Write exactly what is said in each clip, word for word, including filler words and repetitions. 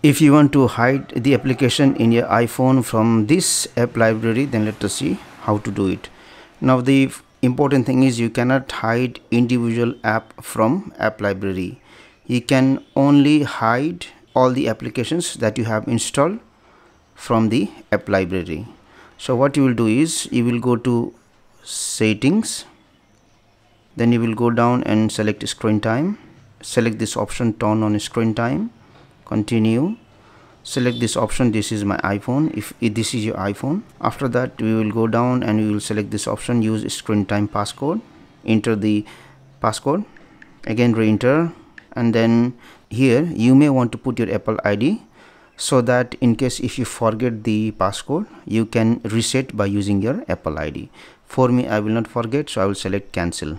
If you want to hide the application in your iPhone from this app library, then let us see how to do it. Now the important thing is you cannot hide individual app from app library. You can only hide all the applications that you have installed from the app library. So what you will do is you will go to settings, then you will go down and select screen time, select this option turn on screen time, continue, select this option, this is my iPhone, if, if this is your iPhone. After that we will go down and we will select this option, use screen time passcode, enter the passcode, again re-enter, and then here you may want to put your Apple I D so that in case if you forget the passcode you can reset by using your Apple I D. For me, I will not forget, so I will select cancel,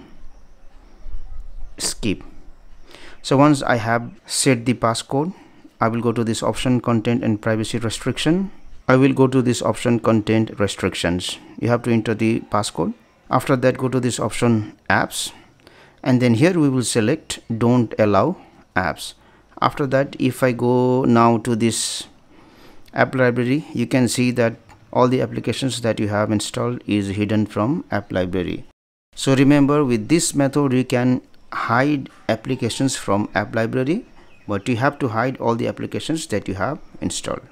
skip. So once I have set the passcode, I will go to this option content and privacy restriction. I will go to this option content restrictions. You have to enter the passcode. After that, go to this option apps, and then here we will select don't allow apps. After that, if I go now to this app library, you can see that all the applications that you have installed is hidden from app library. So remember, with this method you can hide applications from app library, but you have to hide all the applications that you have installed.